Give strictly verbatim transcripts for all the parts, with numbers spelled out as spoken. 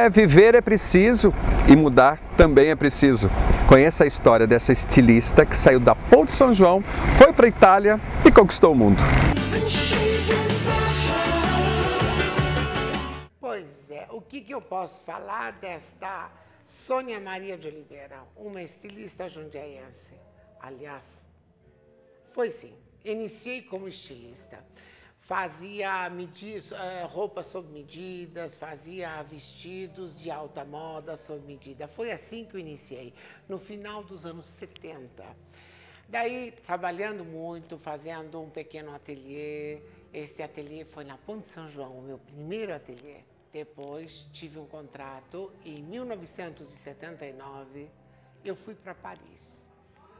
É, viver é preciso e mudar também é preciso. Conheça a história dessa estilista que saiu da Pôr de São João, foi para a Itália e conquistou o mundo. Pois é, o que, que eu posso falar desta Sônia Maria de Oliveira, uma estilista jundiaiense? Aliás, foi sim, iniciei como estilista. Fazia medidas, roupas sob medidas, fazia vestidos de alta moda sob medida. Foi assim que eu iniciei, no final dos anos setenta. Daí, trabalhando muito, fazendo um pequeno ateliê. Este ateliê foi na Pôr de São João, o meu primeiro ateliê. Depois, tive um contrato e em mil novecentos e setenta e nove, eu fui para Paris.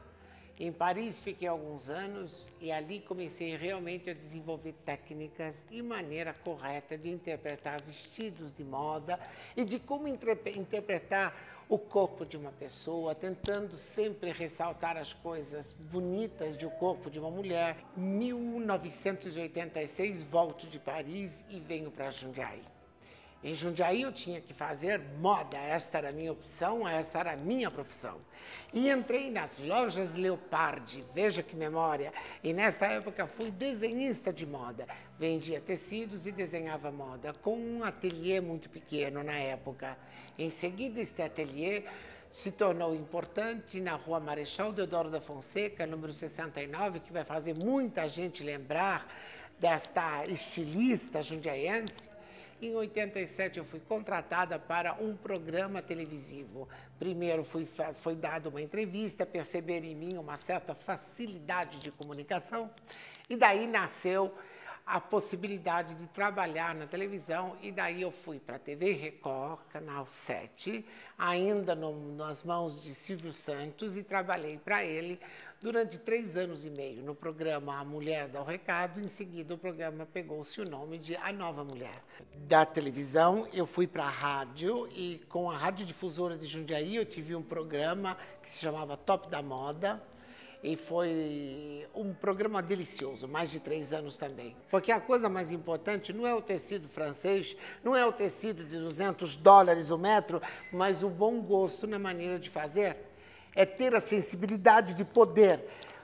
Em Paris fiquei alguns anos e ali comecei realmente a desenvolver técnicas e maneira correta de interpretar vestidos de moda e de como interpretar o corpo de uma pessoa, tentando sempre ressaltar as coisas bonitas do corpo de uma mulher. Em mil novecentos e oitenta e seis, volto de Paris e venho para Jundiaí. Em Jundiaí eu tinha que fazer moda, esta era a minha opção, essa era a minha profissão. E entrei nas lojas Leopardi, veja que memória, e nesta época fui desenhista de moda. Vendia tecidos e desenhava moda, com um ateliê muito pequeno na época. Em seguida, este ateliê se tornou importante na Rua Marechal Deodoro da Fonseca, número sessenta e nove, que vai fazer muita gente lembrar desta estilista jundiaiense. Em oitenta e sete eu fui contratada para um programa televisivo. Primeiro fui, foi dada uma entrevista, perceberam em mim uma certa facilidade de comunicação e daí nasceu a possibilidade de trabalhar na televisão e daí eu fui para a T V Record, Canal sete, ainda no, nas mãos de Silvio Santos e trabalhei para ele durante três anos e meio no programa A Mulher dá o Recado. Em seguida o programa pegou-se o nome de A Nova Mulher. Da televisão eu fui para a rádio e com a Radiodifusora de Jundiaí eu tive um programa que se chamava Top da Moda. E foi um programa delicioso, mais de três anos também. Porque a coisa mais importante não é o tecido francês, não é o tecido de duzentos dólares o metro, mas o bom gosto na maneira de fazer. É ter a sensibilidade de poder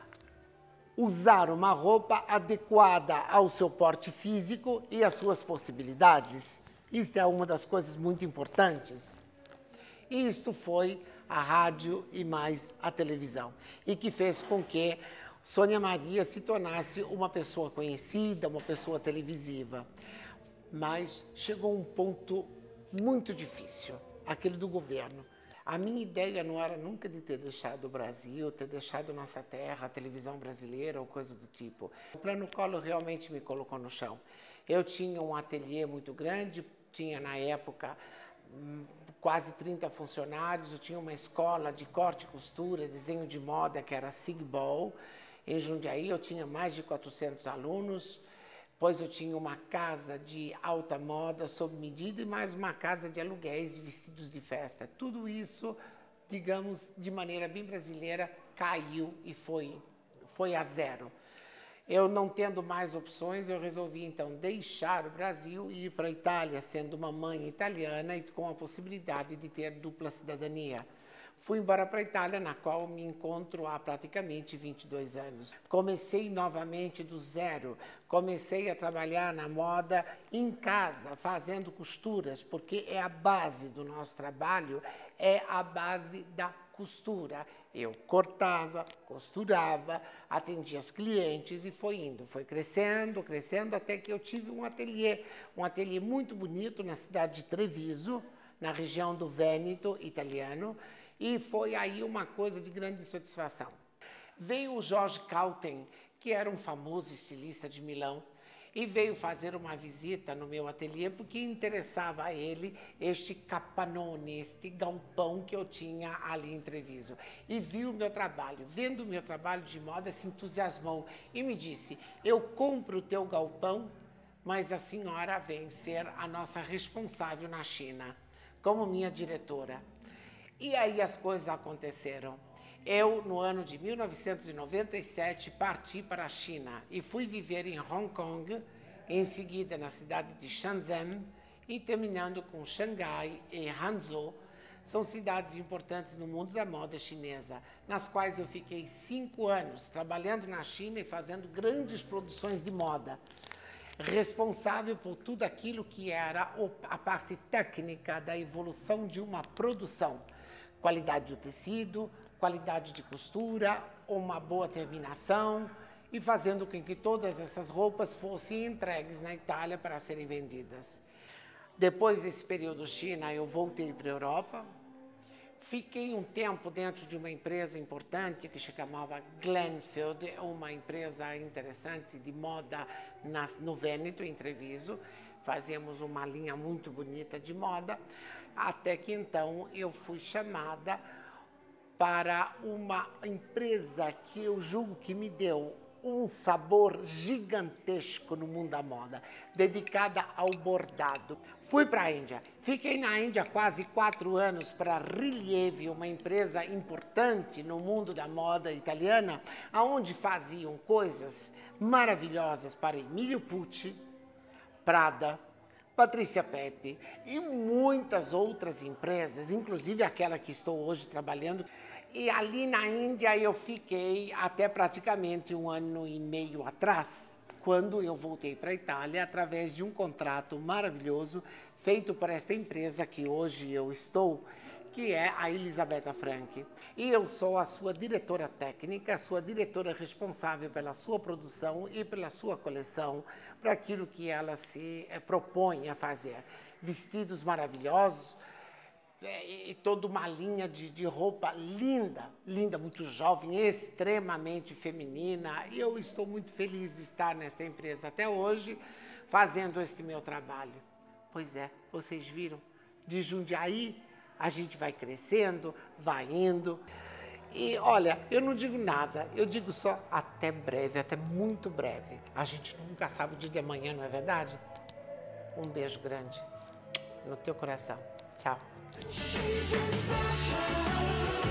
usar uma roupa adequada ao seu porte físico e às suas possibilidades. Isso é uma das coisas muito importantes. E isto foi a rádio e mais a televisão, e que fez com que Sônia Maria se tornasse uma pessoa conhecida, uma pessoa televisiva. Mas chegou um ponto muito difícil, aquele do governo. A minha ideia não era nunca de ter deixado o Brasil, ter deixado nossa terra, a televisão brasileira ou coisa do tipo. O Plano Collor realmente me colocou no chão. Eu tinha um ateliê muito grande, tinha na época quase trinta funcionários, eu tinha uma escola de corte e costura, desenho de moda, que era Sigbol. Em Jundiaí eu tinha mais de quatrocentos alunos, pois eu tinha uma casa de alta moda sob medida e mais uma casa de aluguéis e vestidos de festa. Tudo isso, digamos, de maneira bem brasileira, caiu e foi, foi a zero. Eu não tendo mais opções, eu resolvi então deixar o Brasil e ir para a Itália, sendo uma mãe italiana e com a possibilidade de ter dupla cidadania. Fui embora para a Itália, na qual me encontro há praticamente vinte e dois anos. Comecei novamente do zero, comecei a trabalhar na moda em casa, fazendo costuras, porque é a base do nosso trabalho, é a base da costura. Eu cortava, costurava, atendia as clientes e foi indo, foi crescendo, crescendo, até que eu tive um ateliê, um ateliê muito bonito na cidade de Treviso, na região do Vêneto italiano, e foi aí uma coisa de grande satisfação. Veio o Jorge Cauten, que era um famoso estilista de Milão, e veio fazer uma visita no meu ateliê porque interessava a ele este capanone, este galpão que eu tinha ali em Treviso. E viu o meu trabalho. Vendo o meu trabalho de moda, se entusiasmou e me disse: eu compro o teu galpão, mas a senhora vem ser a nossa responsável na China, como minha diretora. E aí as coisas aconteceram. Eu, no ano de mil novecentos e noventa e sete, parti para a China e fui viver em Hong Kong, em seguida na cidade de Shenzhen e terminando com Xangai e Hangzhou. São cidades importantes no mundo da moda chinesa, nas quais eu fiquei cinco anos trabalhando na China e fazendo grandes produções de moda, responsável por tudo aquilo que era a parte técnica da evolução de uma produção. Qualidade do tecido, qualidade de costura, uma boa terminação e fazendo com que todas essas roupas fossem entregues na Itália para serem vendidas. Depois desse período China, eu voltei para a Europa, fiquei um tempo dentro de uma empresa importante que se chamava Glenfield, uma empresa interessante de moda no Vêneto, em Treviso. Fazíamos uma linha muito bonita de moda, até que então eu fui chamada para uma empresa que eu julgo que me deu um sabor gigantesco no mundo da moda, dedicada ao bordado. Fui para a Índia. Fiquei na Índia quase quatro anos para a Rilievi, uma empresa importante no mundo da moda italiana, onde faziam coisas maravilhosas para Emilio Pucci, Prada, Patrícia Pepe e muitas outras empresas, inclusive aquela que estou hoje trabalhando. E ali na Índia eu fiquei até praticamente um ano e meio atrás, quando eu voltei para a Itália através de um contrato maravilhoso feito por esta empresa que hoje eu estou, que é a Elisabetta Franchi. E eu sou a sua diretora técnica, a sua diretora responsável pela sua produção e pela sua coleção, para aquilo que ela se propõe a fazer. Vestidos maravilhosos, e toda uma linha de, de roupa linda, linda, muito jovem, extremamente feminina. E eu estou muito feliz de estar nesta empresa até hoje, fazendo este meu trabalho. Pois é, vocês viram, de Jundiaí a gente vai crescendo, vai indo. E olha, eu não digo nada, eu digo só até breve, até muito breve. A gente nunca sabe o dia de amanhã, não é verdade? Um beijo grande no teu coração. Tchau. She's in fashion.